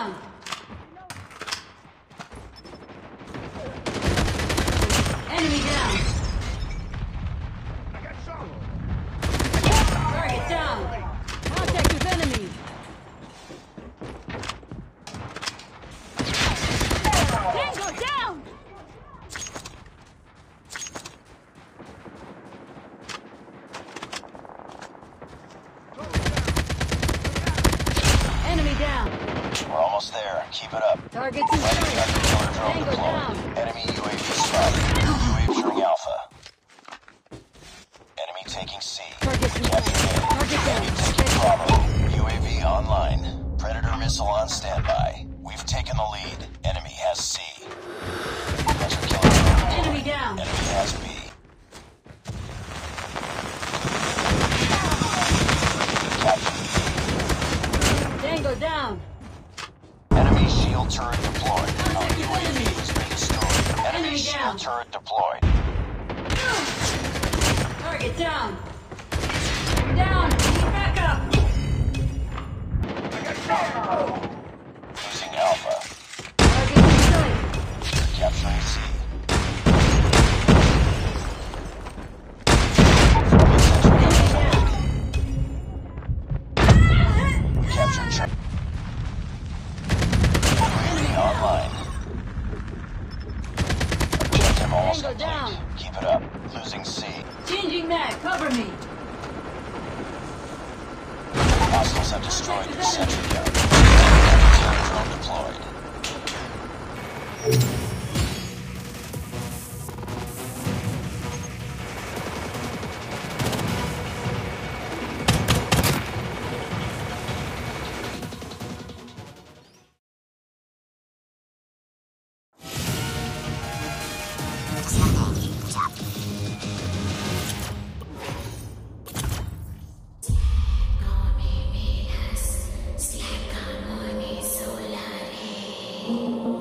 down. Enemy down. Target down. Contact with enemy. Tango down. Enemy down. We're almost there. Keep it up. Targets in sight. Tango down. Enemy UAV spotted. UAV showing Alpha. Enemy taking C. Targets in sight. Target Enemy down. taking Bravo. UAV online. Predator missile on standby. We've taken the lead. Enemy has C. Hunter killer. Enemy down. Enemy has B. Tango down. Enemy shield turret deployed. Our UAV has been destroyed. Enemy Enemy shield down. turret deployed. Target down. Down. Keep back up. Losing Alpha. Target in sight. Capturing C. Captured Charlie. UAV online. Objective almost Tango down. complete. Keep it up. Losing C. Changing mag. Cover me. Hostiles have destroyed your sentry gun. Drone deployed. Silakan solare.